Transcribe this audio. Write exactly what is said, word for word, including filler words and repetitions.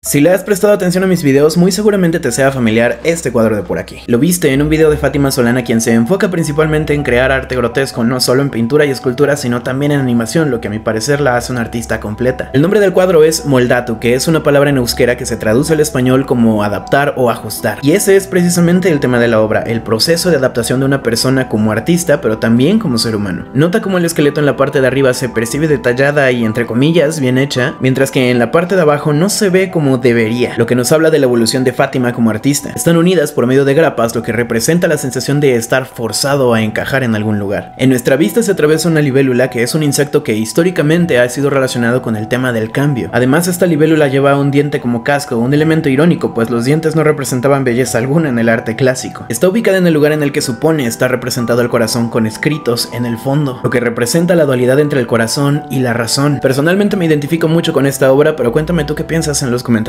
Si le has prestado atención a mis videos, muy seguramente te sea familiar este cuadro de por aquí. Lo viste en un video de Fátima Solana, quien se enfoca principalmente en crear arte grotesco, no solo en pintura y escultura, sino también en animación, lo que a mi parecer la hace una artista completa. El nombre del cuadro es moldatu, que es una palabra en euskera que se traduce al español como adaptar o ajustar. Y ese es precisamente el tema de la obra, el proceso de adaptación de una persona como artista, pero también como ser humano. Nota cómo el esqueleto en la parte de arriba se percibe detallada y entre comillas bien hecha, mientras que en la parte de abajo no se ve como debería, lo que nos habla de la evolución de Fátima como artista. Están unidas por medio de grapas, lo que representa la sensación de estar forzado a encajar en algún lugar. En nuestra vista se atraviesa una libélula, que es un insecto que históricamente ha sido relacionado con el tema del cambio. Además, esta libélula lleva un diente como casco, un elemento irónico, pues los dientes no representaban belleza alguna en el arte clásico. Está ubicada en el lugar en el que supone estar representado el corazón con escritos en el fondo, lo que representa la dualidad entre el corazón y la razón. Personalmente me identifico mucho con esta obra, pero cuéntame tú qué piensas en los comentarios.